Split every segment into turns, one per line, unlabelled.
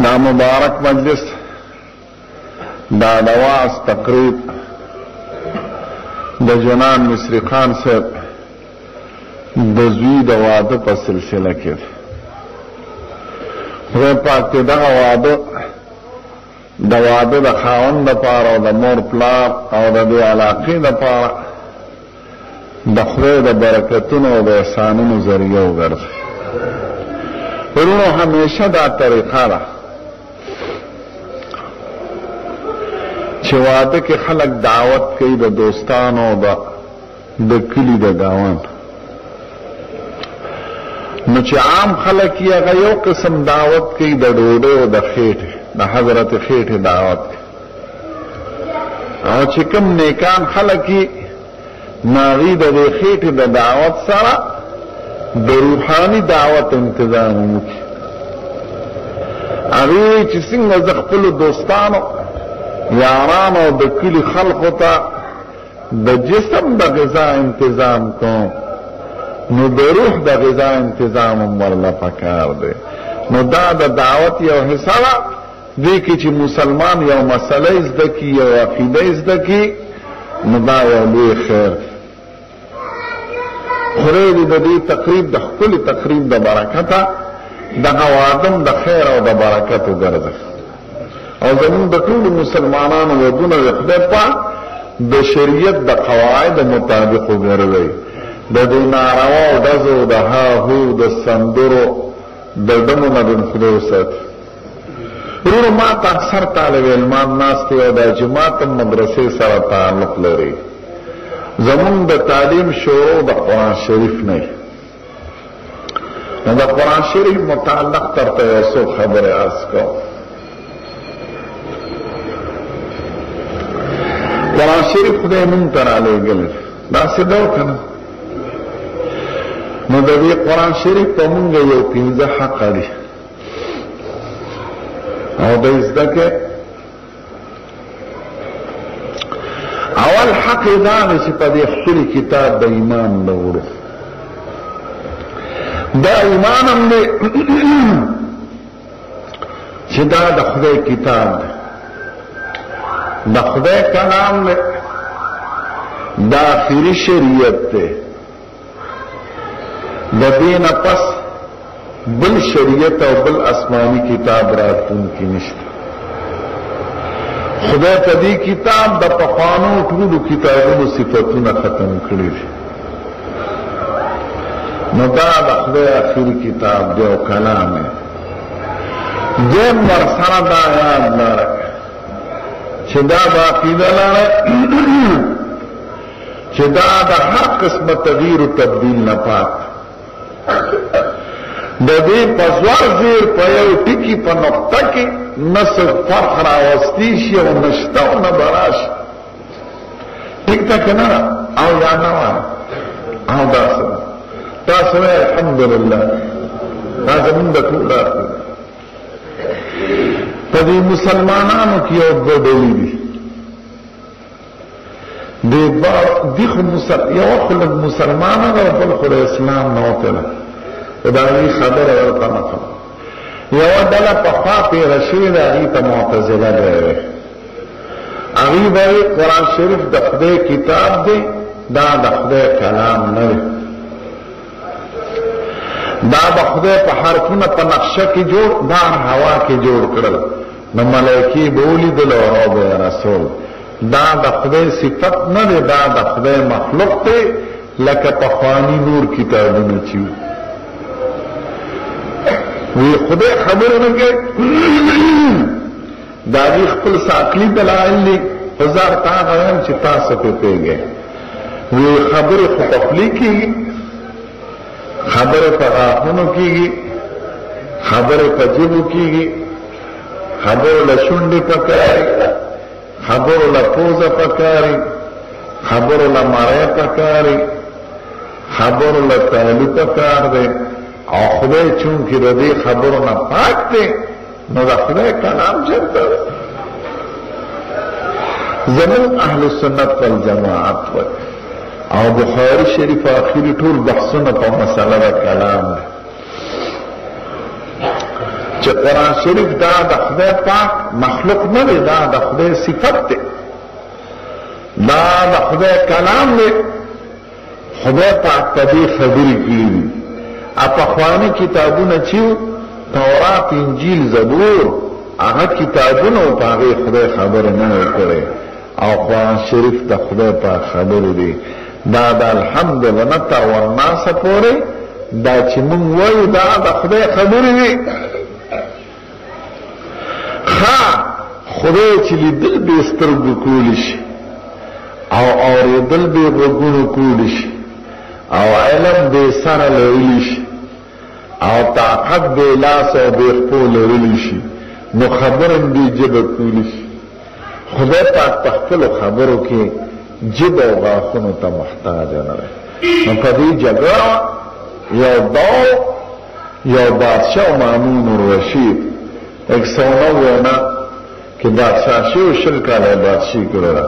دا مبارک مجلس دا دواز تقریب د جنان مصری خان صاحب د زوی د واده په سلسله کې خدای پاک ته دغه واده د خاوند دپاره او د مور پلار او د دې علاقې دپاره د خدای د برکتونو او د احسانونو ذریعه وګرځي. ورونو همیشه دا طریقه ده چې واده کې خلک دعوت کوي د دوستانو او د کلي د ګاونډ، نو چې عام خلک یې هغه یو قسم دعوت کوي د ډوډۍ او د خېټې د حضرت خېټې دعوت کوي، او چې کوم نیکان خلک یې ناغي د دې خېټې د دعوت سره د روحاني دعوت انتظام وکړي. هغوی چې څنګه زه خپلو دوستانو یارانو او د کلي خلقو ته د جسم د غذا انتظام کوم، نو د روح د غذا انتظام هم ورله پکار دی. نو دا د دعوت یو حصه ده، دې کې چې مسلمان یو مسله زده کړي، یو عقیده زده کړي، نو دا یو لوی خیر دی. خدای دې د دې تقریب د ښکلي تقریب د برکته دغه واده د خیر او د برکت وګرځي، او زمونږ د ټولو مسلمانانو ودونه د خدای پاک د شریعت د قواعد مطابق وګرځي، د دې نارواو ډزو د هاهو د سندرو د ډمو نه د خدای وساتي. ورونو ما ته اکثر طالب علمان ناست وي او د جماعت مدرسې سره تعلق لري. زمونږ د تعلیم شروع د قرآن شریف نه، نو د قرآن شریف متعلق درته یو څو خبرې عرض کوم. قرآن شریف خدای مونږ ته رالیږلی داسې ده که نه؟ نو د دې قرآن شریف په مونږ یو 15 حقه دي، او د زده کې اول حق دا دی چې په دې خپل کتاب د ایمان راوړو. دا ایمان هم دی چې دا د خدای کتاب دی، د خدای کلام دی، دا آخري شریعت دی، د دې نه پس بل شریعت او بل آسماني کتاب راتلونکی نشته. خدای په دې کتاب د پخوانو ټولو کتابونو صفتونه ختم کړي دي، نو دا د خدای آخري کتاب دی او کلام دی. دیم ورسره دا یاد لره چې دا به عقیده لره چې دا د هر قسمه تغییر و تبدیل نه پاک، د دې په زور زیر په یو ټکي په نقطه کې نه څه فرق راوستی شي او نشته او نه به راشي. ټیک ده که نه؟ او یا نه وایه او داسې ده. تاسو وایئ الحمدلله، دا زمونږ د ټول عقیده. په دې مسلمانانو کې یو دوه ډلې دي، خو یو خو لږ مسلمانه ده او بل خو د اسلام نه وتله، دا هغې خبره ورته نه کوم. یوه ډله پخوا تېره شوې ده، هغې ته معتزله به وایي. هغې به وایي قرآن شریف د خدای کتاب دی، دا د خدای کلام نه دی، دا به خدای په حرفونه په نقشه کې جوړ، دا هوا کې جوړ کړل، نو ملایکې به ولیدل او به رسول. دا د خدای صفت نه دی، دا د خدای مخلوق دی، لکه پخواني نور کتابونه چې وی خدای خبره نه کوي. دا دې خپل عقلي دلایل دي، هزار تا غواړم چې تاسو په پیږئ. وی خبره خو په خولې کېږي، خبره په غاښونو کېږي، خبره په جبو کېږي، خبره له شونډې پکاري، خبره له پوزه پکاري، خبره له مری پکاري، خبره له تالي پکار دی. او خدای چون که د دې خبرو نه پاک دی، نو د خدای کلام چېرته دی؟ زموږ اهل سنت والجماعت وایي، او بخاري شریف آخري ټول بحثونه په مسله د کلام دی. چې قرآن شریف دا د خدای پاک مخلوق نه دی، دا د خدای صفت دی، دا د خدای کلام دی. خدای پاک په دې خبرې کړي دي. پخواني کتابونه چې تورات، انجیل، زبور، هغه کتابونه او په هغې خدای خبرې نه وي کړې، او قرآن شریف د خدای پاک خبرې دي. دا د الحمدلله تر والناسه پورې دا چې مونږ وایو دا د خدای خبرې دي. خدای چې لیدل به سترګو کولی شي او اورېدل به غوږونو کولی شي او علم به سره لرلی شي او طاقت به لاس او به خپو لرلی شي، نو خبرم به ژبه کولی شي. خدای پاک په خپلو خبرو کې ژبه او غاښونو ته محتاج نه دی. نو په دې جګړه یو دور یو بادشاه مامون الرشید 190 کې بادشاه شو، 20 کاله بادشاہي کړله.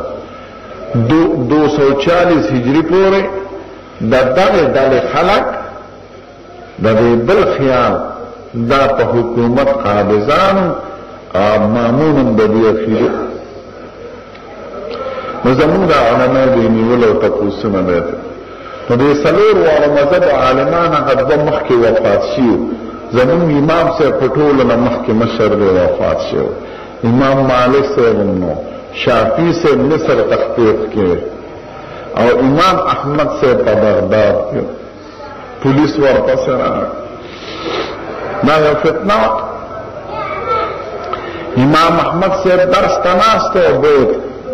240 هجری پورې د دغه ډلې خلک د دې بل خیال دا په حکومت قابضانو مامون د دې اخیرو. نو زمونږ د علما دې نیول او تپوسونه دی. نو دې څلور واړه مذهب عالمان هغه دوه مخکې وفات شي. زمونږ امام صاحب په ټولو نه مخکې مشر دی وفات شو. امام مالک صاحب نو، شافعي صاحب مصر تخفیف کې، او امام احمد صاحب په بغداد کې. پولیس ورپسې راغی. دا یو فتنه. امام احمد صاحب درس ته ناست و، بیت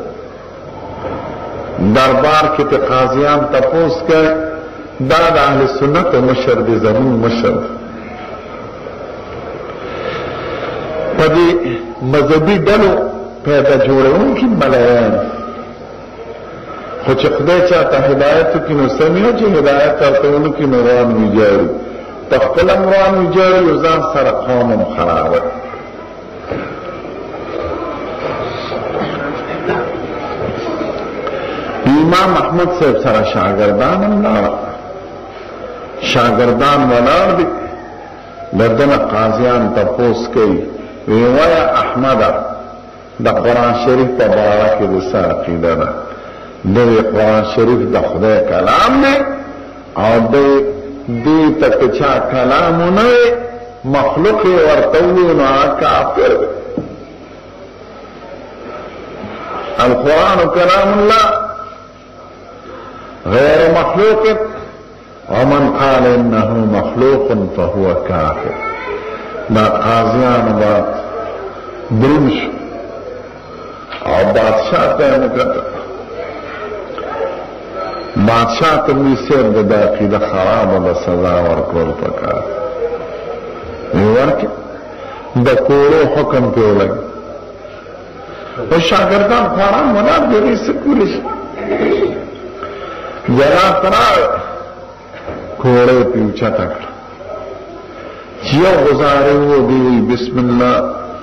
دربار کې ته قاضیان تپوس کړ، دا د اهل سنت مشر دی، زمون مشر. په دې مذهبي ډلو پیدا جوړونکي ملایان، خو چې خدای چاته هدایت وکړي نو سمې، چې هدایت ورته ونکړي نو روان ویجاړي، په خپل هم روان ویجاړي او ځان سره قوم هم خرابوي. امام احمد صاحب سره شاګردان هم لاړه، شاګردان ولاړ دي، ددنه قاضیان تپوس کوي، وی وایه احمده د قرآن شریف په باره کې د څه عقیده ده؟ دوی قرآن شریف د خدای کلام دی او دې ته که چا کلام ونه وي مخلوق یې ورته ووایي نو هغه کافر دی. القرآن کلام الله غیر مخلوق، ومن قال انه مخلوق فهو کافر. دا قاضیان با دروم شو او بادشاہ ته یې وکتل. بادشاہ ته ویل صاحب د دا عقیده خرابه ده، سزا ورکول پکار. ویې ورکړې، د کورو حکم پې ولګي. او شاګردان خواران ولاړ دي، هغوی څه کولی شي؟ جناب ته راغی، کوړی پې اوچته کړه. چې یو غزارې و دی وی بسم الله،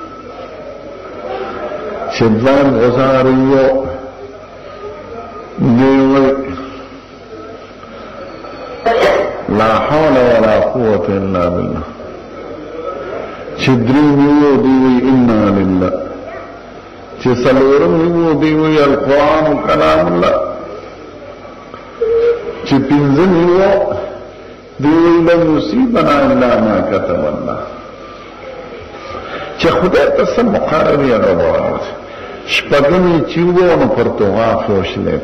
چې دویم غزارې و دی وی لا حول ولا قوة الا بالله، چې دریم و دی وی انا لله، چې څلورم و دی وی القرآن کلام الله، چې پنځم و دیوی لن یصیبنا الا ما كتب الله، چې خدای ته څه مقرر یې راوړل. شپږم یې چې و نو پرتوغاف وشلید،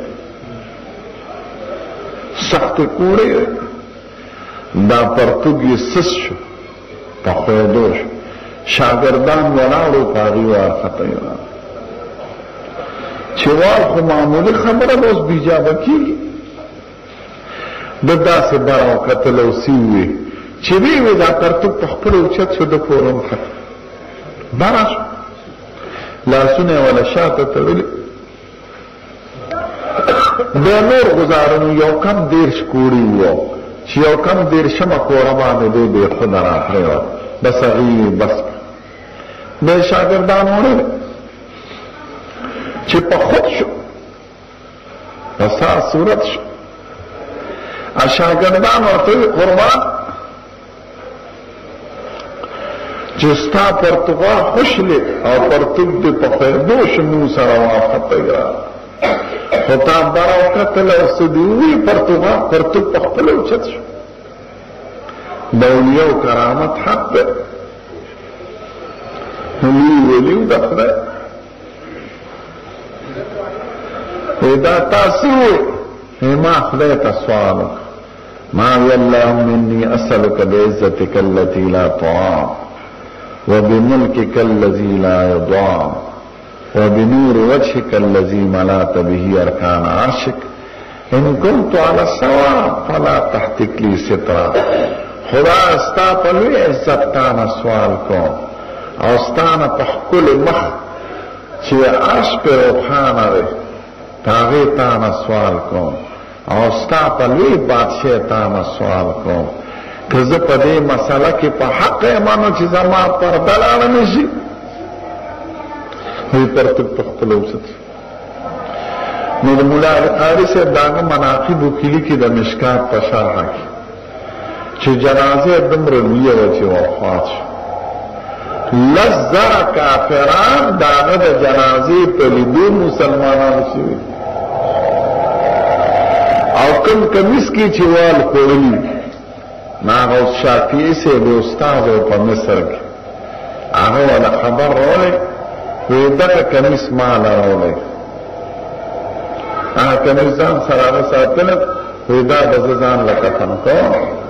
سختې کوړې دا پرتوګ یې سس شو، په خوېدو شو. شاګردان ولاړو په هغې وارخطی راغله. چې وال خو معمولي خبره به اوس بیجابه کېږي. د داسې بره وکتل او سیوې چې ویې وې دا پرتوګ په خپله اوچت شو، د پورم ختم بره شو، لاسونه یې وله شاته تړلي. بیا نور غزارنو یو کم 10 کوړي وو، چې یو کم 10مه کوړه باندې دی بېخوده را پرېوت، بس هغې بس بیا شاګردان وړل چې په خود شو، په سار صورت شو. شاګردان ورته قربان چې ستا پرتوغا خوشلې او پرتوب دې په خیردو شمو سره وافقه را خو تا بارا وکتل او سدوی پرتوغا پرتوب په خپل اوچت شو د اولیاء کرامت حق ده ولیو د خدای دا تاسو ما خدای ته سوال ما وی اللهم انی اسألک بعزتک التي لا طعام وبملكك الذي لا يضام وبنور وجهك الذي ملأت به أركان عرشك إن كنت على الصواب فلا تحتك لي سترا خدا استا پلوی عزت تانا سوال کو او استانا پحکل مخ چی عرش پہ روحانا رہ تاغی تانا سوال کو او استا پلوی بادشاہ تانا سوال کو کز پا دی مسئلہ کی پا حق ایمانو چی زمان پر دلانا نشی وی پر تک پختلو ست نو دا مولا قاری سے داغا مناقب کلی کی دا مشکات پا شارحا کی چی جنازه دمر لیه و چی وفات شو لزر کافران داغا دا جنازه پلیدو مسلمانان شوی او کم کمیس کی چی وال خوڑلی ناغا شافعی سے بے استاذ پا مصر کی آغا والا خبر رولے ویدکا کمیس مالا رولے آغا کمیس زان سراغا ساتلت ویدا بززان لکتن کو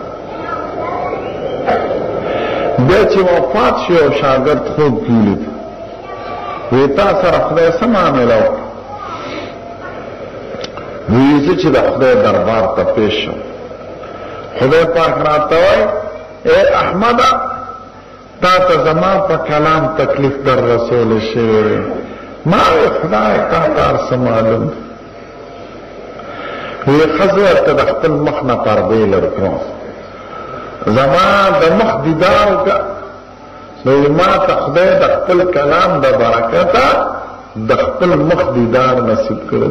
بیا چې وفات شو او شاګرد خوب کیلید ویتا سره خدای سماملو ویزه چې د خدای دربار ته پیش شو خدای پاک راته وای اے احمد تا ته زما په کلام تکلیف در رسول شوی ما خدای تا کار سمالم وی خزر ته د خپل مخ نه پردې لرکو زمان د مخ دیدار کا نو ما ته خدای د خپل کلام د برکته د خپل مخ دیدار نصیب کړو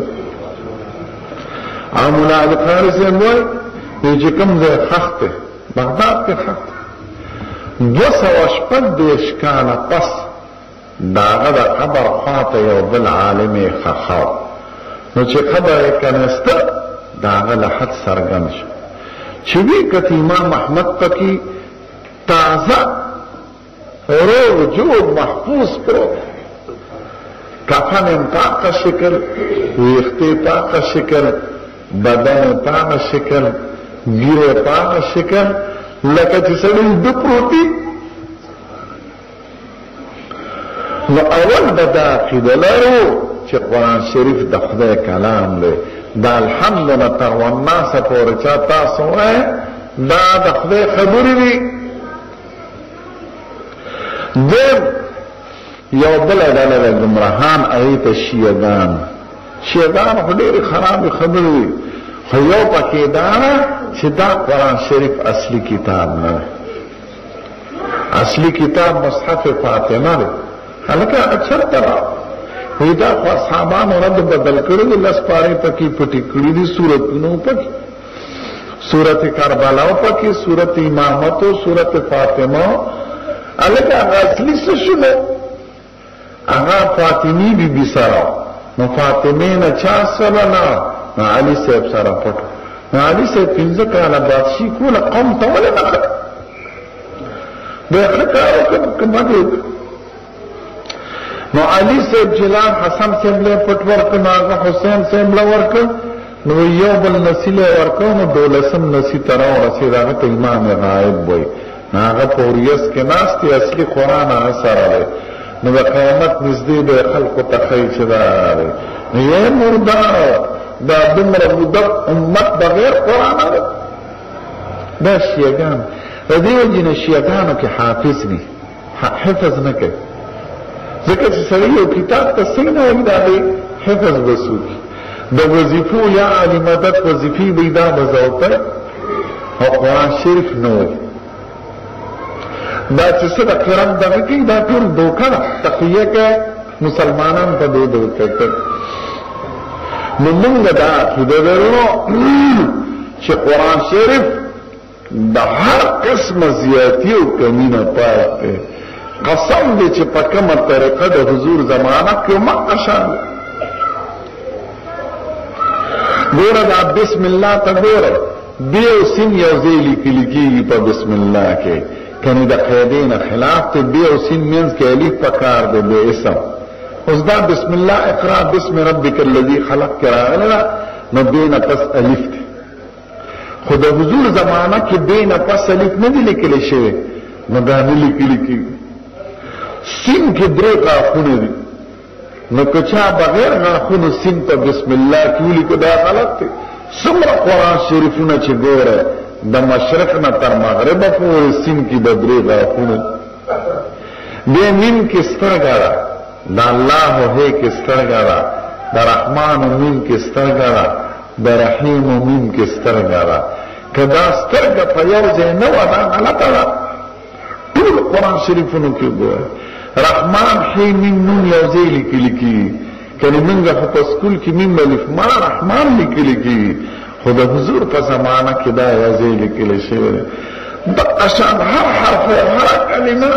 مولا علی قاری سے موی چې کوم ځای خخت بغداد کې خخت 280 کاله پس داغه د قبر خاطه یو بل عالم خخاو نو چې خبره کنيسته داغه له حد سرګن شو چوی کت امام احمد پکی تازه روغ جوب محفوظ پرو کفن پاک شکل ویختی پاک شکل بدن پاک شکل گیر پاک شکل لکه چې سړی د پروتي نو اول بدا عقیده لرو چې قرآن شریف د خدای کلام دی دا الحمدلله تر والناس پورې چا تاسو وای دا د خدای خبرې دي دیم یو بل ډله د ګمراهان ایت شیعاګان خو ډېرې خرابې خبرې دي خو یو پکې دا چې دا قرآن شریف اصلي کتاب نه اصلي کتاب مصحف فاطمه دی هلکه چېرته راغلی وی دا خو اصحابانو رد بدل کړی دي لس پارې پکې پټې کړي دي سورتونو پکې سورت کربلا پکې سورت امامت او سورت فاطمه الګ هغه اصلي څه شو هغه فاطمی بی سره نو فاطمه نه چا سره نه علي صاحب سره پټ نو علي صاحب 15 کاله بادشي کوله قوم ته ولا نه به خطر کومه نو علی صاحب جلال حسن صاحب له پټ ورک ناغه حسین صاحب له ورک نو یو بل نسل ورکو نو دولسم نسی ترا ورسی راغه ته امام غائب وای ناغه پوریس کې ناشتي اصلي قران اثر دی نو د قیامت نږدې به خلق ته خیر شدا نو یې مردا دا دمر مدد امت بغیر قران دی دا شیعاګان د دې جن شیعاګانو کې حافظ دي حفظ نه کوي ذکر چې سړی یو کتاب ته څنګه وایي حفظ وسوي د وظیفو یا علی مدد وظیفي بیدا بزاوته او قرآن شریف نو دا چې څه د کرم دغه کې دا ټول دوکه تقیه کې مسلمانان په دې دوکه کې نو موږ دا عقیده لرو چې قرآن شریف د هر قسم زیاتی او کمی نه پاک دی قسم دې چې په کومه طریقه د حضور زمانہ کې مکه شان ګوره دا بسم الله ته ګوره دیو سین یو ځای لیکل کېږي په بسم الله کې کني د قیدین خلاف ته دیو سین مینس کې الف پکار دی به اسم اوس دا بسم الله اقرا بسم ربک الذی خلق کراغلا نو دینه پس الف دی خو د حضور زمانہ کې دینه پس الف نه دی لیکل شوی نو دا نه لیکل کېږي سین کې درې غاښونه دي نو کچا بغیر غاښونو سین په بسم الله کې لیکو دا غلط دی څومره قرآن شریفونه چې ګوره د مشرق نه تر مغرب پورې سین کې به درې غاښونه دې میم کې سترګه ده د الله هي کې سترګه ده د رحمان میم کې سترګه ده د رحیم میم کې سترګه ده کدا سترګه په یو ځای نه و دا غلطه ده ټول قرآن شریفونو کې ګوره رحمان هي میم نون یو ځای لیکل کېږي کنی منگا په سکول کې میم الف ما رحمان لیکل کېږي خو د حضور په زمانہ کې دا یو ځای لیکل شوی د اشان هر حرف هر کلمه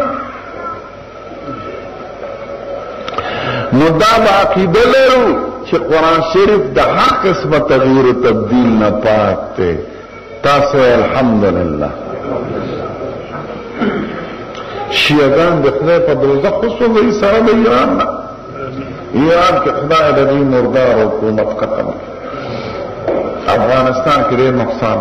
نو دا عقیده لرو چې قرآن شریف د هر قسمه تغییر و تبدیل نه پاک دی تاسو الحمدلله شیعگان د خدای په دوزخ خصوصي سره د ایران نه ایران کې خدای د دې مردار حکومت ختم افغانستان کې ډېر نقصان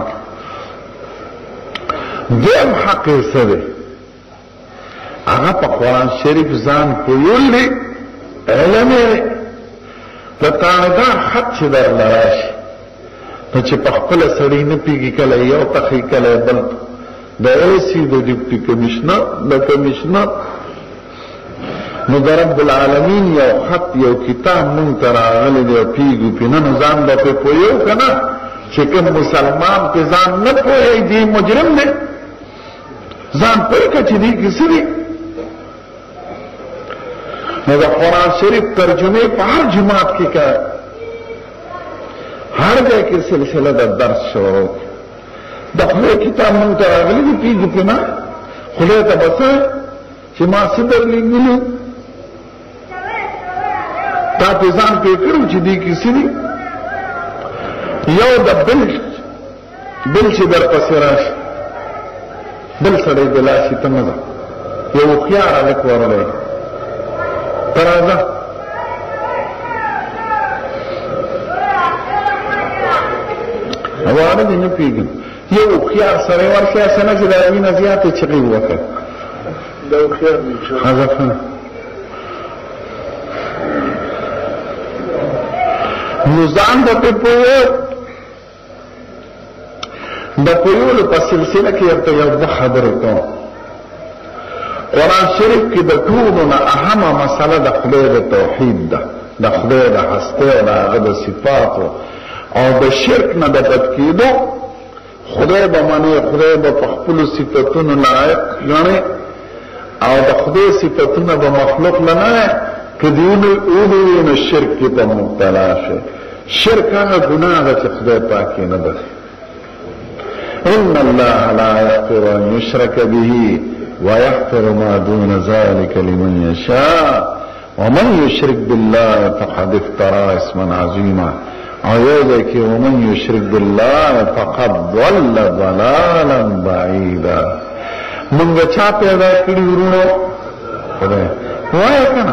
دیم حق یې څه دی هغه په قرآن شریف ځان پویل دی علم یې د تانګان خط چې درله راشي نو چې په خپله سړی نه پوهېږي کله یو تخي کله بل د ایسی د ډیپټي کمیشنر د کمیشنر نو د رب العالمین یو خط یو کتاب مونږ ته راغلی دی پیږو پې نه نو ځان به پې پوهیو که نه چې کوم مسلمان پې ځان نه پوهی دی مجرم دی ځان پوهی که چې دی کې څه دی نو د قرآن شریف ترجمې په هر جماعت کې که هر ځای کې سلسله د درس شروع د خدای کتاب مونږ ته راغلی دی پیږو پې نه خدای ته به څه چې ما څه درلېږلي تا په ځان پې کړو چې دی کې څه دي یو د بل چې درپسې راشي بل سړی د لاشي ته مه ځه یو هوښیار هلک ورلی ته راځه واړه دې نه پوهېږم یو هوښیار سړی ورشي هسې نه چې د هغې نه زیاتې چغې وکړه دا هوښیار دی حذفه نو ځان به پې پوهه د پوهولو په سلسله کې ورته یو دوه خبرې کوم قرآن شریف کې د ټولو نه اهمه مسله د خدای د توحید ده د خدای د هستۍ او د هغه د صفاتو او د شرک نه د بد کېدو خدای به منې خدای به په خپلو صفتونو لایق ګڼې او د خدای صفتونه به مخلوق نه نه که دیونه اولوی نو شرک کې به مبتلا شي شرک هغه ګناه ده چې خدای پاک یې نه بخي ان الله لا يغفر ان يشرك به ويغفر ما دون ذلك لمن يشاء ومن يشرك بالله فقد افترى اسما عظيما او یو کې ومن يشرك بالله فقد ضل ضلالا بعيدا مونږ چا پیدا کړی ورونو خدای وایي کنه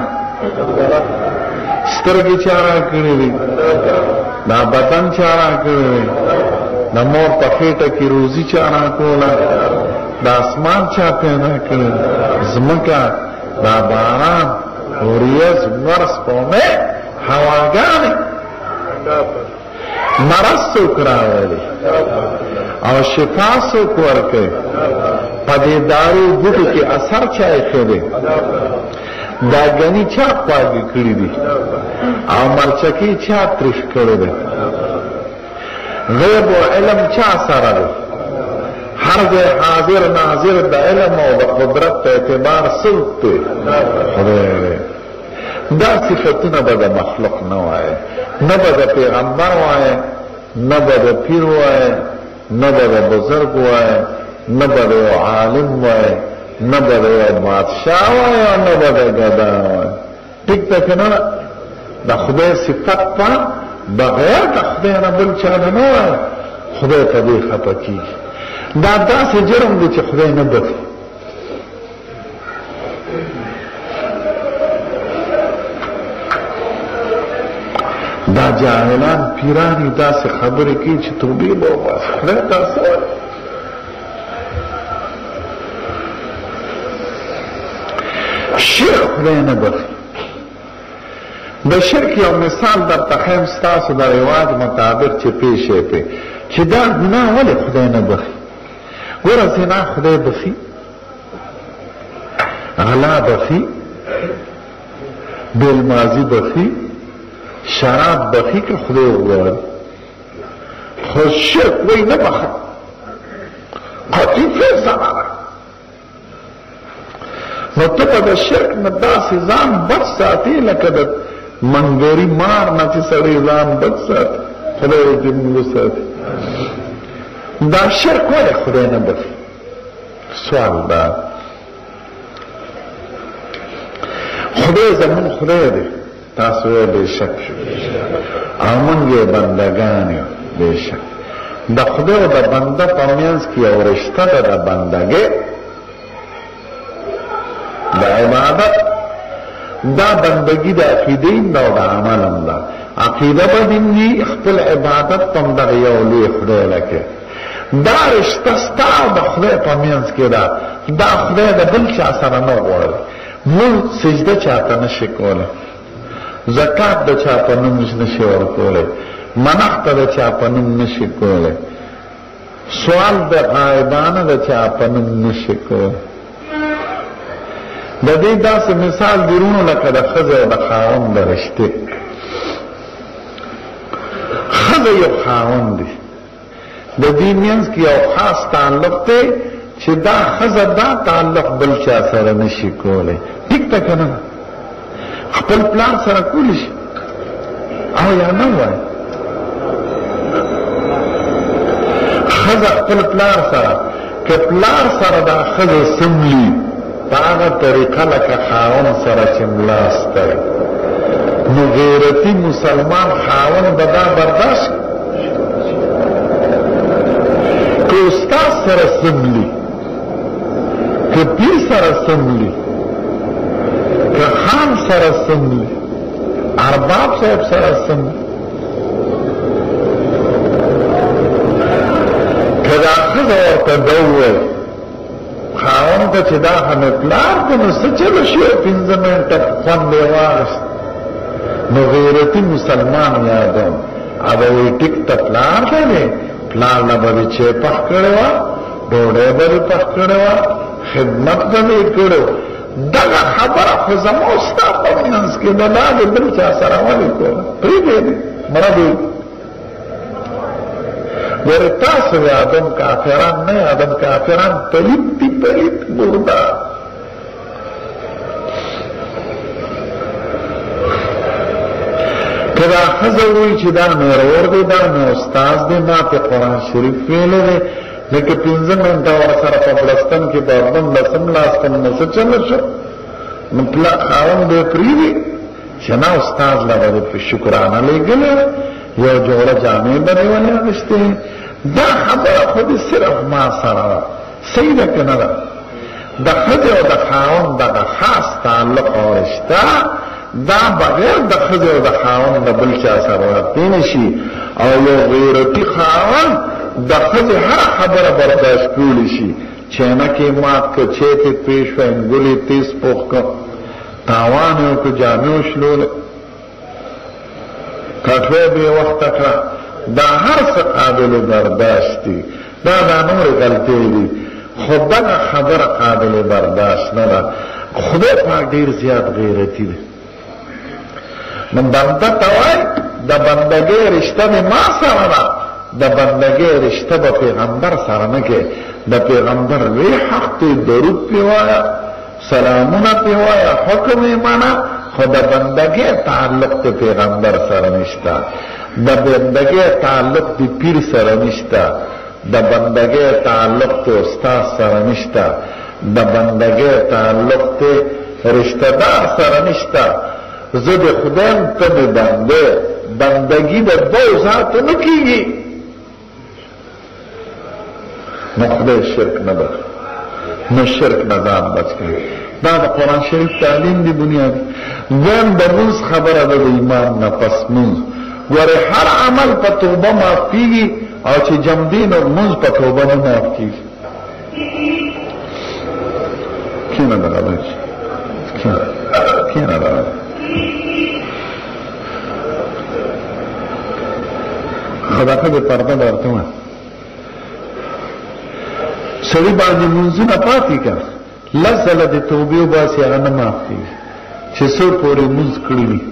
سترګې چا راکړې دي دا بدن چا راکړی دی د مور په خېټه کې روزي چا راکوله د اسمان چا پیدا کړی ځمکه دا باران وریځ لمر سپوږمۍ هواګانې مرض څوک راوړي او شفا څوک ورکوي په دې دارو بوټو کې اثر چا ایښی دی دا ګنی چا خواږه کړي دي او مرچکي چا ترش کړی دی غیب و علم چا سره دی هر ځای حاضر ناظر د علم او د قدرت په اعتبار څوک دی خدای دا صفتونه به د مخلوق نه وایي نه به د پیغمبر وایي نه به د پیر وایي نه به د بزرګ وایي نه به د عالم وایي نه به د بادشاه وای او نه به د ګدا وای. ټیک ده که نه؟ د خدای صفت په بغیر د خدای نه بل چا نه وای، خدای ته دې خفه کېږي. دا داسې جرم دی چې خدای نه بخي. دا جاهلان پیرانی داسې خبرې کوي چې توبې به وباسي. خدای تاسو وایي شرک خدای نه بخي. د شرک یو مثال درته ښیم ستاسو د رواج مطابق چې پیښ یې پې چې دا ګناه ولې خدای نه بخي. ګوره زنا خدای بخي، غلا بخي، بیلمازي بخي، شراب بخي که خدای وغواړي، خو شرک وی نه بخي. قطعي فیصله ده. نو ته به د شرک نه داسې ځان بچ ساتي لکه د منګري مار نه چې سړی ځان بچ ساتي. خدای دې موږ وساتي. دا شرک ولې خدای نه بخي؟ سوال دا خدای زمون خدای دی، تاسو یې بېشک او موږ یې بندګان یو. بېشک د خدای او د بنده په منځ کې یو رشته ده د بندګۍ د عبادت. دا بندگی د عقیده ده او د عمل هم ده. عقیده به دې خپل عبادت په همدغه یو لوی خدای لکه دا رشته ستا د خدای په منځ کې ده. دا خدای د بل چا سره نه غواړي. مونږ سجده چاته نشي کولی، زکات د چا په نوم نشي ورکولی، منښت د چا په نوم نشي کولی، سوال د غایبانه د چا په نوم نشي کولی. د دې داسې مثال درونو لکه د ښځې او د خاوند د رشتې. ښځه یو خاوند دی، د دې منځ کې یو خاص تعلق دی چې دا ښځه دا تعلق بل چا سره نشي کولی. ټیک ده که نه؟ خپل پلار سره کولی شي او یا نه وایي؟ ښځه خپل پلار سره که پلار سره دا ښځه سملي په هغه طریقه لکه خاوند سره چې ملاستی، نو غیرتي مسلمان خاوند به دا برداشت که استاد سره سملي، که پیر سره سملي، که خان سره سملي، ارباب صاحب سره سملي، که دا ښځه ورته ده ووایي خاوند ته چې دا همې پلار ته نو څه چلو شي 15 منټه خوند یې واخیست، نو غیرتي مسلمان یادوم هغه وایي ټیک ته پلار دی دی، پلار نه به دې چای پخ کړې وه، ډوډۍ به دې پخ کړې وه، خدمت به دې کړی و. دغه خبره خو زما ستا په منځ کې د لاندې بل چا سره ولې کوله؟ پرېږدې مړه دې ګوره تاسو یادم کافران نه یادم، کافران پلیت دي، پلیت مردار. که دا ښځه وایي چې دا مې ورور دی، دا مې استاذ دی، ما په قرآن شریف ویلی دی، لکه 15 منټه ورسره په بړستن کې بردم لسم لاستم نو څه چله شو؟ نو خاوند به یې پرېږدي چې نه استاذ له به دې په شکرانه لېږلی یو جوړه جامې به دې ولې اخېستې. دا خبره خو دې صرف ما سره ده. صحیح ده که نه ده؟ د ښځې او د خاوند دغه خاص تعلق او رشته دا بغیر د ښځې او د خاوند د بل چا سره رابطې نه شي. او یو غیرتي خاوند د ښځې هره خبره برداشت کولی شي. چینکې مات که، چیتې توی شوه، انګلې تیز پوخ که، تاوان یې وکړه، جامې وشلولې، کټوۍ به یې وخته کړه، دا هر څه قابل برداشت دي. دا نورې غلطۍ دي، خو دغه خبره قابل برداشت نه ده. خدای پاک ډېر زیات غیرتي دی. نو بنده ته وایي د بندګۍ رشته مې ما سره ده، د بندګۍ رشته به پیغمبر سره نه کې. د پیغمبر وی حق ته درود پې وایه، سلامونه پې وایه، حکم یې منه، خو د بندګۍ تعلق د پیغمبر سره نشته، د بندګۍ تعلق د پیر سره نشته، د بندګۍ تعلق د استاد سره نشته، د بندګۍ تعلق ته رشتہ دار سره نشته. زه د خدایم ته د بندګي د دوه ذاتو نه کېږي، نو خدای شرک نه ده، نو شرک نه ځان بچ کړي. دا د قرآن شریف تعلیم دی بنیادی. دویم د منځ خبره ده د ایمان نه پس منځ. ګوره هر عمل په توبه معاف کېږي او چې جمدین او منځ په توبه نه معاف کېږي. کینه ده غلی کینه ده خداقه د پرده درته وه سړي باندې منځونه پاتې که لس ځله د توبې وباسي هغه نه معاف کېږي چې څو پورې منځ کړي وي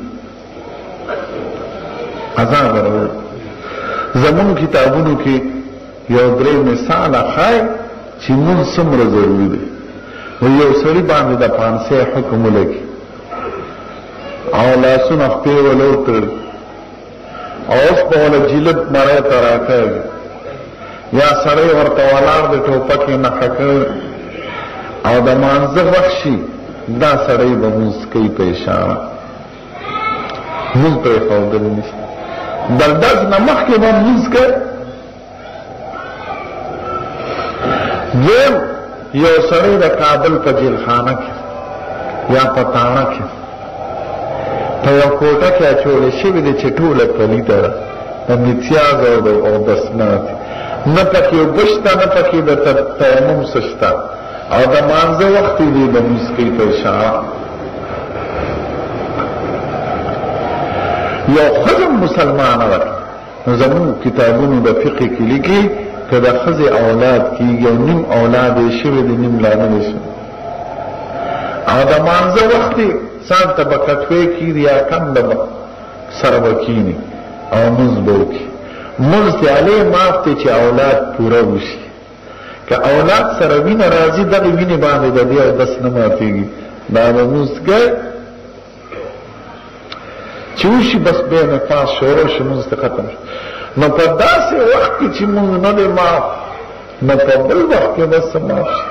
عذاب راوړي. زمونږ کتابونو کې یو درې مثاله ښایي چې منځ څومره ضروري دی. یو سړي باندې د پانسۍ حکم ولګي او لاسونه خپې ولو تړي او اوس په وله جلد مړی ته راکوي یا سړی ورته ولاړ د ټوپکې نښه کوي او د مانځه وخت شي دا سړی به مونځ کوي په اشاره مونځ پرېښودلی نشي. د ډز نه مخکې به مونځ کوي. دویم یو سړی د کابل په جیلخانه کې یا په تاڼه کې په یو کوټه کې اچولی شوي دی چې ټوله پلیته ده د متیاز او دسمات نه پکې اوبه شته نه پکې د تیمم څه شته او د مانځه وخت دی د مونځ کوي په اشاره. یو ښځه مسلمانه ده نو زموږ کتابونو د فقه کې لیکي که د ښځې اولاد کېږي او نیم اولاد یې شوی دی نیم لا نه دی شوی او د مانځه وخت یې ځان ته به کټوی کېږي یا کنده به سره به کېني او مونځ به وکړي. مونځ د علی معاف دی چې اولاد پوره وشي. که اولاد سره وینه راځي دغې وینې باندې د دې اودس نه ماتېږي دا به مونځ کوي چې وشي بس بیا نفاس شروع شي مونځ ته ختم شي. نو په داسې وخت کې چې مونږ نه دی معاف نو په بل وخت کې به څه معاف شي.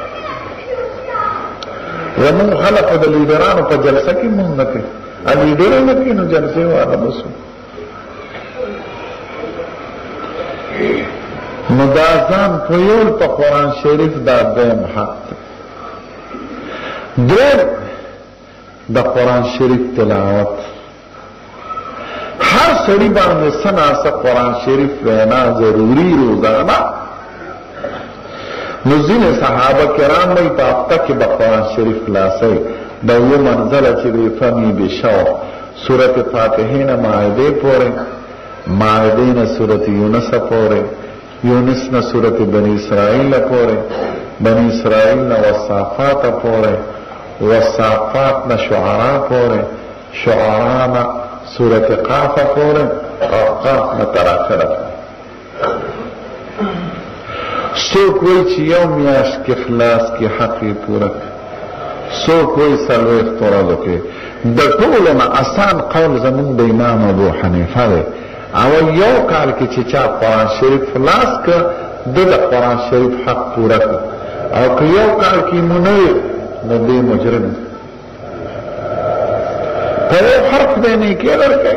زمونږ خلک د لیډرانو په جلسه کې مونږ نه کوي لیډر نه کوي نو جلسې والا بس نو دا ځان پویول په قرآن شریف دا دویم حق دی. دویم د قرآن شریف تلاوت هر سړي باندې څه ناڅه قرآن شریف وینا ضروري روزانه. نو ځینې صحابه کرام وایي په هفته کې به قرآن شریف خلاصوي د اووه منزله چې دی فمی بشوق سورت فاتحې نه مائدې پورې مائدې نه سورت یونس پورې یونس نه سورت بنی اسرائیل پورې بنی اسرائیل نه وصافات پورې وصافات نه شعراء پورې شعراء نه سورت قاف پورې او قاف نه تر اخره. څوک وایي چې یو میاشت کې خلاص کې حق یې پوره کړي څوک وایي څلوېښت ورځو کې. د ټولو نه اسان قول زمونږ د امام ابو حنیفه دی او یو کال کې چې چا قرآن شریف خلاص که د قرآن شریف حق پوره کړ او که یو کال کې مونوي نو دی مجرم په یو حرف دی نیکي درکوي.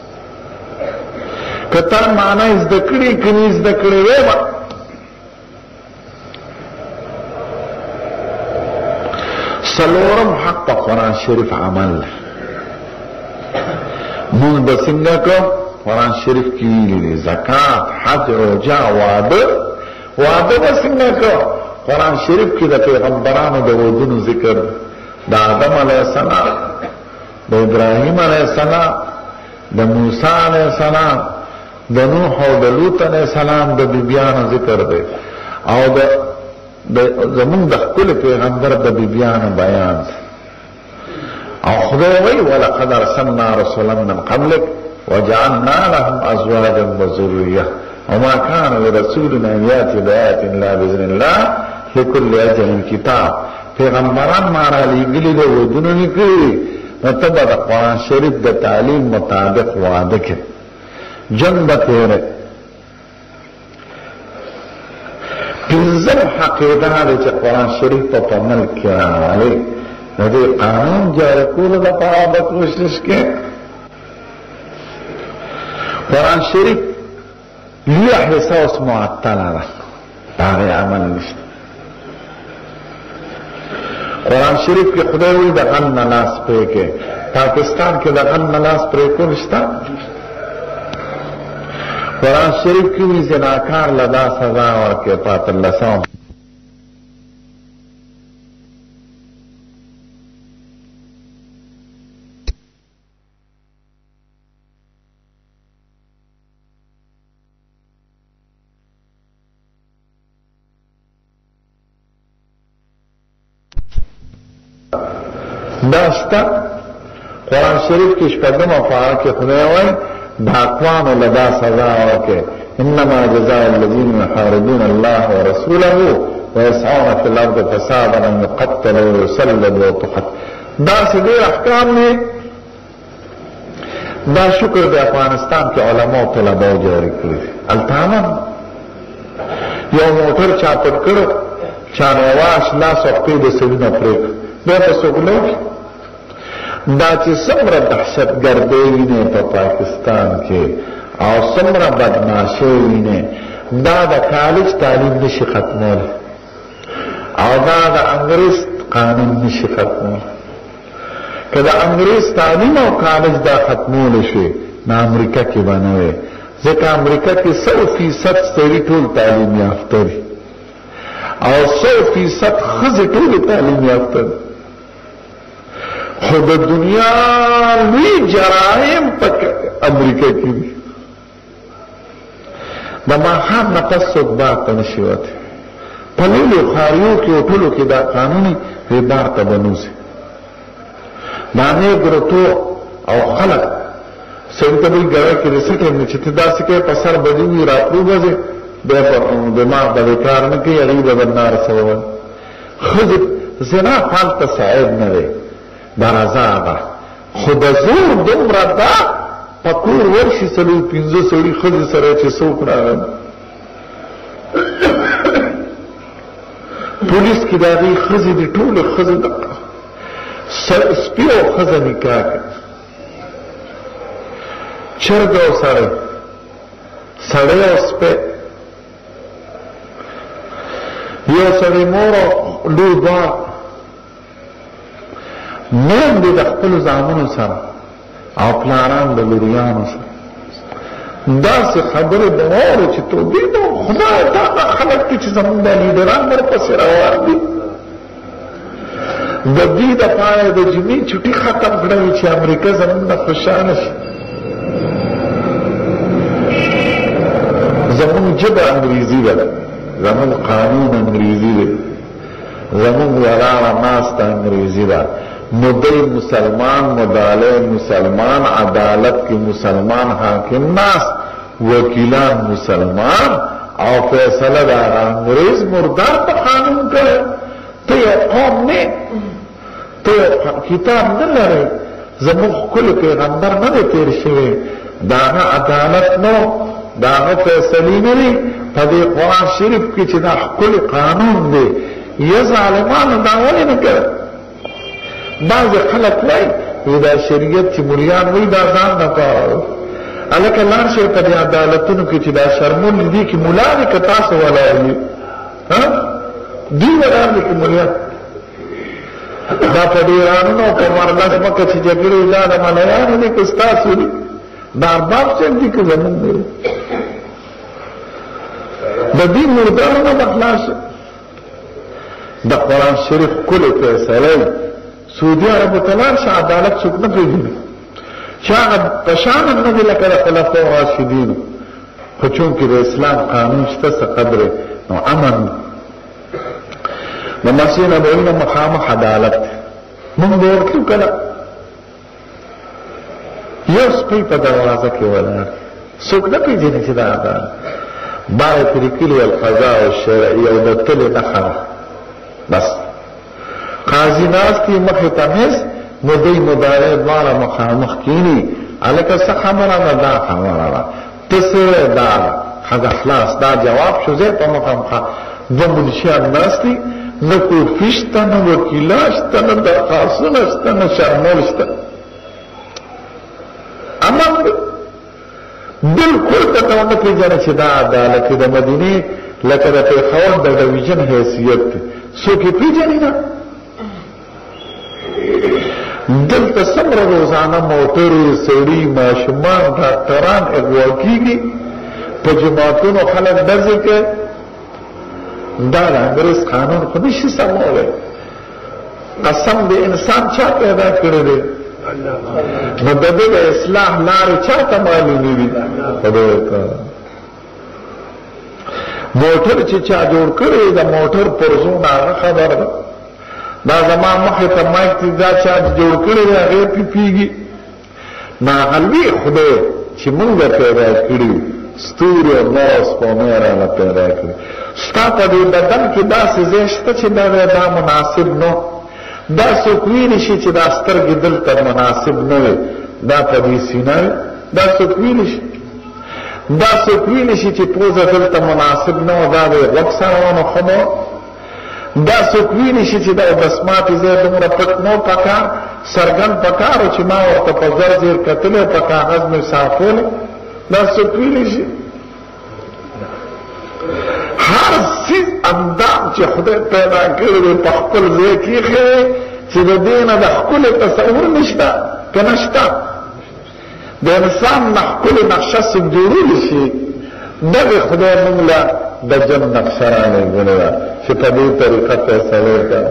که تا معنی زده کړي که نه زده کړې وی به څلورم حق په قرآن شریف عمل دی. مونږ به څنګه کوو قرآن شریف کی ویلی دی زکات حج روجا واده به څنګه کوو قرآن شریف کی د پیغمبرانو د ودونو ذکر د آدم علیه السلام د ابراهیم علیه السلام د موسی علیه السلام د نوح او د لوط علیه السلام د بیبیانو ذکر دی او زمونږ د ښکلي پیغمبر د بیبیانو بیان او خدای وایي ولقد ارسلنا رسولا من قبلک وجعلنا لهم ازواجا وذريه وما كان لرسول ان ياتي بآية الا باذن الله لكل اجل کتاب. پیغمبران مانا لګلي د ودونو نکړي مطلب د قرآن شریف د تعلیم مطابق وعده کې جنت تیرې پنځم حقیقت دا چې قرآن شریف په ملک کې راغلی د دې قانون جاری کولو لپاره به کوشش کې قرآن شریف لویه حصه اوس معطله ده د هغې عمل نشته قرآن شریف کې خدای وایي د غل نه لاس پرې کې پاکستان کې د غل نه لاس پرې کول شته قرآن شریف کې وایي زناکار له دا سزا ورکړي په 18 داستا قرآن شریف کی شپږم پاره کې خدای وایي ډاکوانو له دا سزا ورکړي انما جزاء الذين يحاربون الله ورسوله ويسعون في الارض فسادا ان يقتلوا ويسلبوا وتقتل دا ډېر احکام دي دا شکر د افغانستان کې علماء طلباء جاری کړی التامن یو موټر چا پټ کړو چا نواش لاس وختي د سړي پرېک بیا په سوګلو دا چې څومره دهشتګردي ویني په پاکستان کې او څومره بدمعاشي ویني دا د کالج تعلیم نشي ختمولی او دا د انګریز قانون نشي ختمولی که د انګریز تعلیم او کالج دا ختمولی شي نه امریکا کې به نه وي ځکه امریکا کې 100% سړي ټول تعلیم یافته دي او 100% ښځې ټولې تعلیم یافته دي خو د دنیا لوی جرایم په امریکا کې دي د ماښام نه پس څوک بار ته نشي وتی په لویو ښاریو کې او ټولو کې دا قانوني دی بار ته به نوځي دا نیګروتو او خلک سړي ته به یې ګړی کې د څه ټایم دی چې ته داسې کوې په سر به دې وي راتلو به ځې بیا په دماغ به دې کار نه کوي هغوی به درنه رسول ښځې زنا هلته صعب نه دی دا رضا ده خو د زور دومره ده په کور ورشي 4-5 سړي ښځې سره چې څوک راغلی پولیس کې د هغې ښځې دي ټولې ښځې د سپي او ښځه نکاح کوي چرګ او سړی سړی او سپی یو سړی مور او لور دواړه مور دې د خپلو زامنو سره او پلاران د لوریانو سره داسې خبرې به واورې چې توبې به خدای دغه خلک دي چې زمونږ دا لیډران ورپسې روان دي د دې دپاره د جمعې چوټي ختم کړی چې امریکا زمونږ نه خوشحاله شي زمونږ ژبه انګریزي ده زمونږ قانون انګریزي دی زمونږ ولاړه ناسته انګریزي ده مدعی مسلمان مدعی مسلمان عدالت کی مسلمان حاکم ناس وکیلان مسلمان او فیصله دا انگریز مردار په قانون کرے تو یو قوم نه تو کتاب نه لري زموږ کل پیغمبر نه دی تیر شوی داغه عدالت نو داغه فیصله نه لري په دې قرآن شریف کې چې دا کل قانون دی یا ظالمانو دا ولې نه کوي بعض خلق وای دا شریعت چې مریان وای دا ځان نه پاره الکه لار شي په دې عدالتونو کې چې دا شرمول دي کې مولا دې که تاسو ولایي ها دی ورانه کې مولا دا په دې رانو په مرلاس مکه چې جګړه دا د ملایانو دې کې تاسو دي دا باب څنګه کې زمون دي د دې مردارو د خلاص د قرآن شریف کله فیصله سعودي عربو تلار شه عدالت څوک نه پیژني چې هغه پشان نه دي لکه د خلفاء راشدینو خو چونکې د اسلام قانون شته څه قدرې نو امن د مسیح نبوي نه مخامخ عدالت موږ به ورتلو کله یو سپی په دروازه کې ولاړ څوک نه پیژني چې دا عدالت باید پرې کلي القضاء الشرعي او د تلې نښه بس قاضی ناس کی مخی تمیز مدعی مدعی دوارا مخامخ کینی الکه څه خبره ده دا خبره ده تسه دا حد اخلاص دا جواب شو زه په مخامخ دو منشیان ناستی نہ کوفی شته نہ وکیلا شته نہ درخواستونه شته نہ شرمول شته امن بالکل ته ونه پیژنه چې دا عدالت د مدینه لکه د پیښور د ډیویژن حیثیت څوک پیژني نه دلته څومره روزانه موټرې سړي ماشومان ډاکټران اغوا کیږي په جماعتونو خلک ډزې کوي دا د انګریز قانون خو نشي سمولی قسم د انسان چا پیدا کړی دی نو د دې د اصلاح لارې چا ته معلومې دي موټر چې چا جوړ کړی د موټر پرزون هغه خبر ده دا زما مخې ته مایک چې دا چا جوړ کړی دی هغې پیږي ناغلوي خدای چې مونږ پیدا کړي ستوري او ناس په میرا پیدا کړي ستا په دې بدن کې داسې ځای شته چې دا مناسب نو دا څوک ویلی شي چې دا سترګې دلته مناسب نه وي دا په دې سینه دا څوک ویلی شي دا څوک ویلی شي چې پوزه دلته مناسب نه و دا د غوږ سره ونښه نو دا څوک ویلی شي چې دا بسماتې ځای دومره پټ نو پکار څرګند پکار و چې ما ورته په زر زیر کتلی په کاغذ مې صافولی دا څوک ویلی شي هر سیز اندام چې خدای پیدا کړی دی په خپل ځای کې ایښی چې د دې نه د ښکلې تصور نشته که نشته د انسان نه ښکلې نقشه څوک جوړولی شي دغې خدای موږ له د جن نقشه رالېږلې ده چې په دې طریقه فیصلې کوي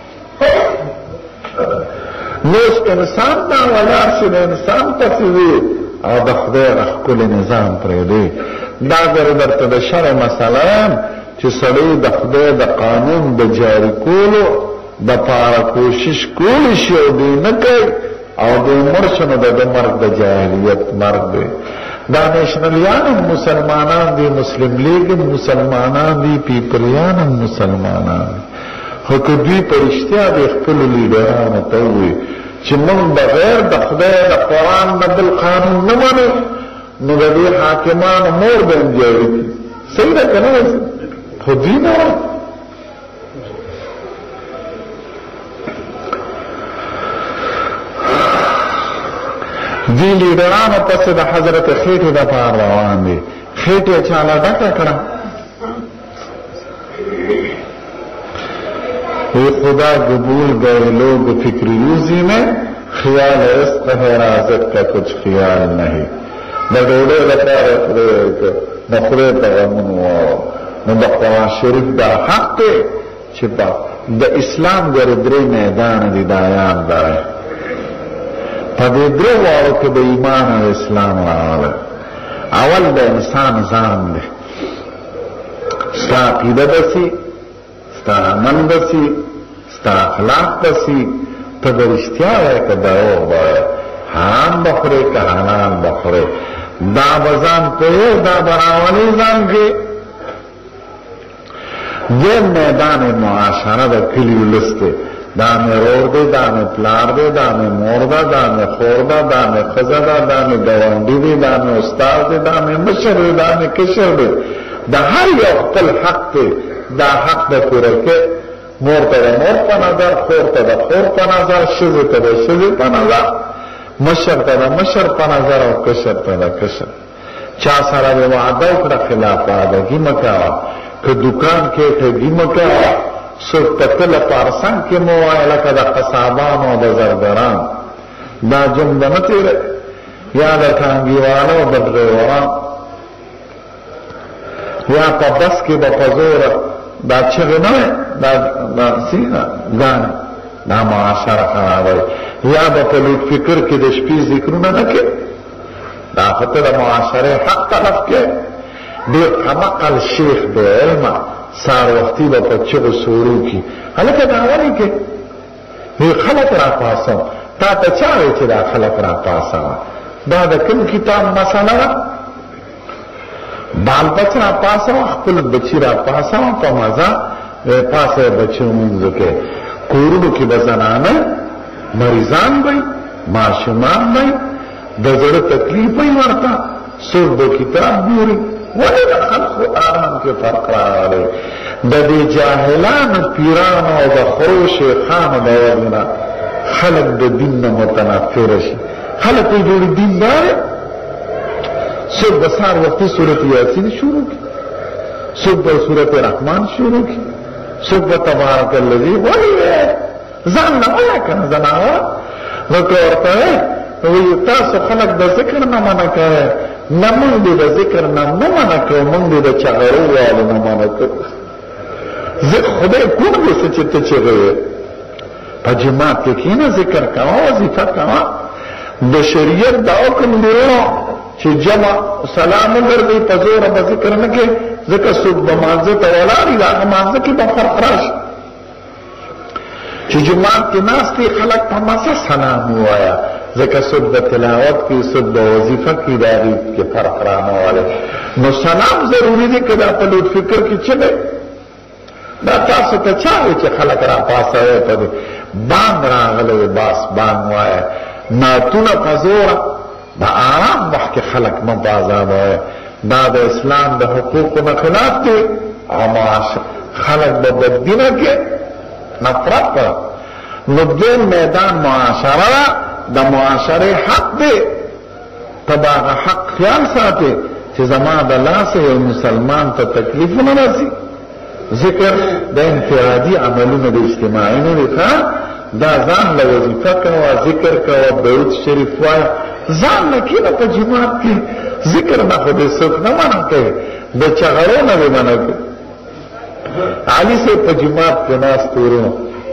نو انسان دا ولاړ شي د انسان پسې وي او د خدای ښکلې نظام پرېږدي دا ګره درته د شرع مسله یم چې سړی د خدای د قانون د جاري کولو دپاره کوشش کولی شي او دوی نه کوي او دوی مړ شي نو د ده مرګ د جاهلیت مرګ دی دا نیشنلیان هم مسلمانان دي مسلم لیگ هم مسلمانان دي پیپلیان هم مسلمانان دي خو که دوی په رښتیا د خپلو لیډرانو ته ووایي چې موږ بغیر د خدای د قرآن نه بل قانون نه منو نو د دې حاکمانو مور به هم جاري کړي صحیح ده که نه خو دوی نه وایي دی لیډرانو پسې د حضرت خېټې دپاره روان دي خېټې چاله ډکه کړه ये खुदा कबूल गए लोग फिक्री यूजी में ख्याल इश्क है राज़त का कुछ ख्याल नहीं न डोड़े लगा न खुदे तगमन हुआ न बक़ुरान शरीफ दा हक पे छिपा द इस्लाम गरद्रे मैदान दिदायान दाए पदे द्रो वालों के बेईमान और इस्लाम वाले अवल द इंसान जान दे साक़ीदा बसी ستا عمل بسی ستا اخلاق بسی تا درشتیا ہے که دروغ باید حرام بخوری که حلال بخوری دا بزان توی دا براولی زان که یہ میدان معاشره دا کلیو لسته دا می رور دی دا می پلار دی دا می مور دا دا می خور دا دا می خزا دا دا می گواندی دی دا می استاد دی دا می مشر دی دا می کشر دی دا هر یو خپل حق دی دا حق دا پورا که مور تا دا مور پا نظر خور تا دا خور پا نظر شزی تا دا شزی پا نظر مشر تا دا مشر پا نظر و کشر تا دا کشر چا سره بے وعده اکڑا خلاف وعدگی مکاوا که دکان که تگی مکاوا صرف تکل پارسان که موای لکه دا قصابان و دا زرگران دا جمده نتیره یا دا تانگیوالا و بدغیوران یا پا بس کی با پزور دا چغی نوی دا سینا گانا دا معاشر خرابی یا با پلوت فکر کی دا شپی ذکرونه نکی دا خطه دا معاشر حق طرف که دیر قمقل شیخ دے علم سار وقتی با پا چغی سورو کی حلکه داوری که وی خلق را پاسم تا تا چاوی چی دا خلق را پاسم دا دا کم کتاب مسئله بال بچا پاسا خپل بچی را پاسا په مزه پاسه بچو منځ کې کورونو کې بزنانه مریضان وي ماشومان وي د زړه تکلیف وي ورته سور د کتاب ګوري ولی دا خلق آرام کی فرق راغلی دا دی جاہلان پیران و دا خروش خان دا وغینا خلق دا دین متنافر شي خلق کوئی جوڑی دین داره صبح بسار وقتی صورت یاسین شروع کی صبح صورت رحمان شروع کی صبح تبارک اللذی ولی زان نوایا کن زناوا نکو ورطا وی تاسو خلق دا ذکر نمانا که نمون دی دا ذکر نمانا که من دی دا چغرو والو نمانا که خدای کون دیسا چتا چغوه پا جماعت که کینا ذکر کوا وزیفت کوا دا شریعت دا اکم دیرو چه جمع سلامو گردی پا زورا با ذکر نکے ذکر سوک بمانزه تولاری دا مانزه کی بخرق راش چه جماعت کی ناس تی خلق پا مسا سلامو آیا ذکر سوک دا تلاوت کی سوک دا وظیفہ کی داغی کی فرق رانو والے نو سلام ضروری دی که دا پلوت فکر کی چلے دا تاسو تا چاہوی چه خلق را پاسا ہے پا دی بانگ راغلے باس بانگ وایا ناتونا پزورا دا آرام وقت خلق مبازاب ہے دا دا اسلام دا حقوق نخلاف دی خلق با بددینہ کے نفرت پر ندین میدان معاشرہ دا معاشرے حق دے تباغ حق خیال ساتے چه زمان دا لاسے و مسلمان تا تکلیف نرسی ذکر دا انفرادی عملون دا اجتماعی نرخا دا زان لوظیفہ کوا ذکر کوا درود شریف وایا زان لکینا پا جماعت کی ذکر نا خود صرف نمانا کہے دا چغرو نا بھی مانا کہے علی سے پا جماعت کے ناس تورو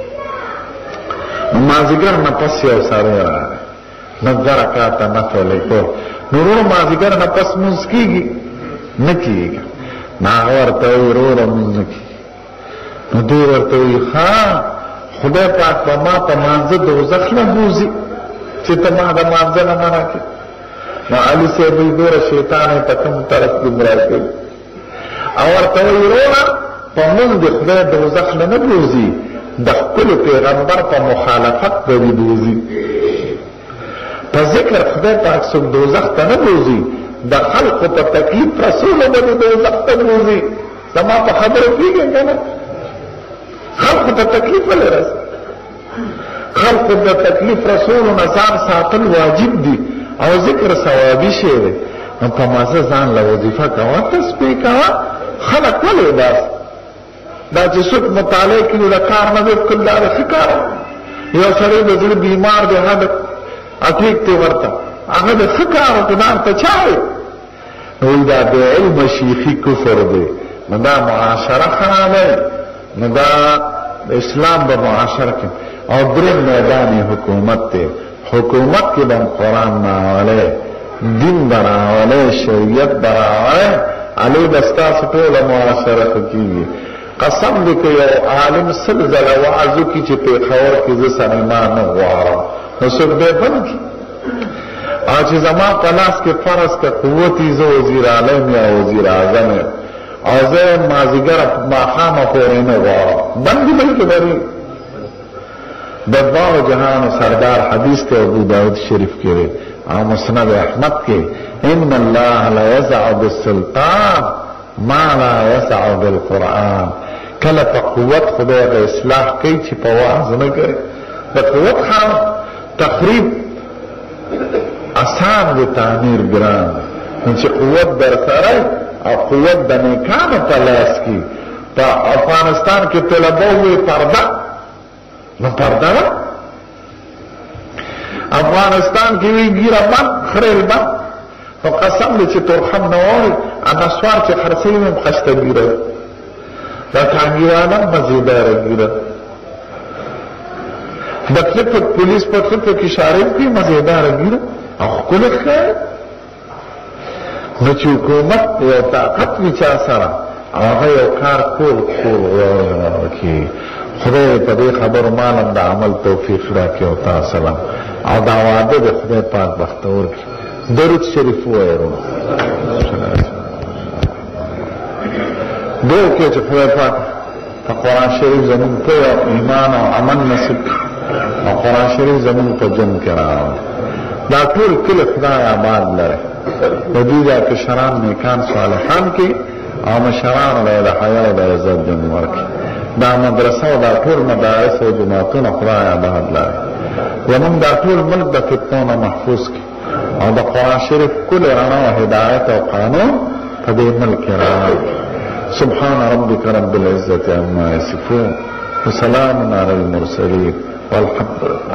مازگر نا پس یو سارے رہا ہے نظر کاتا نفعلے کو نورو مازگر نا پس منز کی گی نکیے گا ناغورتوی رو را منز کی نو دو ورتوی خواہ خدای پاک با ما پا مانزه دوزخ نبوزی چه تا ما دا مانزه نمانا کی نو علی سے بی دور شیطان تا کم طرف گمراه کی اور توی رونا پا من دی خدای دوزخ نبوزی دا کل پیغمبر پا مخالفت بری بوزی پا ذکر خدای پاک سک دوزخ تا نبوزی دا خلق پا تکلیف رسول بری دوزخ تا بوزی سما پا خبر پیگے کنا خلق تا تکلیف ولی رس خلق تا تکلیف رسول نظام ساتل واجب دی او ذکر ثوابی شیره نو پا مازه زان لوظیفه کوا تسبیح کوا خلق ولی باس دا چه سک مطالعه کنو دا کار نظر کل دار خکار یو سره بزر بیمار دی هاں دا اٹیک تی ورطا آگه دا خکار کنار تا چاوی نوی دا بے علم شیخی کفر دی نو دا معاشره خرابه نو دا اسلام با معاشر کی اور درم میدانی حکومت تے حکومت کی بم قرآن ناولے دین براولے شریعت براولے علی دستا سپول معاشرت کی قسم دی کہ یو عالم سلزل وعزو کی چی پیخور کی زسن ایمان نغوارم نسک بے بن کی آج زمان پلاس کے فرض کا قوتی زو وزیر عالم یا وزیر اعظم ہے اوزه مازیگر ماخام پورینه وارا بندی بلکه بری بدباو جهان سردار حدیث تے ابو داود شریف کے مسند احمد کے ان اللہ لا یسع بالسلطان ما لا یسع بالقرآن کله په قوت خدای د اصلاح کوي چې په واعظ نه کوي د قوت خام تخریب آسان د تعمیر ګران چې قوت در سره او قوت د نیکانو په لاس کې په افغانستان کې طلبوي پرده نو پرده افغانستان کې وی ګیره بند خریل بند نو قسم دې چې ترحم نه وای انا سوار چې خرڅې مې خسته ګیره دا کانګیرانه مزیدار ګیره د خپل پولیس په خپل کې اشاره کوي مزیدار ګیره او کله خیر نو چې حکومت یو طاقت وچا سره هغه یو کار کول کی خدای په دې خبر مالم د عمل توفیق راکړي او تاسو سلام او دا وعده د خدای پاک بختور کی درود شریف وایو دو کې چې خدای پاک په قرآن شریف زمون په ایمان او عمل نصیب او قرآن شریف زمون په جن کې راو دا ټول کله خدای آباد لره ودیجا کشران نیکان صالحان کی او مشران له حیا او عزت جمهور کی دا مدرسه او دا ټول مدارس او جماعتونه خدای آباد لري ومن دا ټول ملک د فتنو محفوظ کی او د قرآن شریف کل رڼا او هدایت او قانون په دې ملک راوړي. سبحان ربك رب العزة عما يصفون وسلام على المرسلين والحمد لله.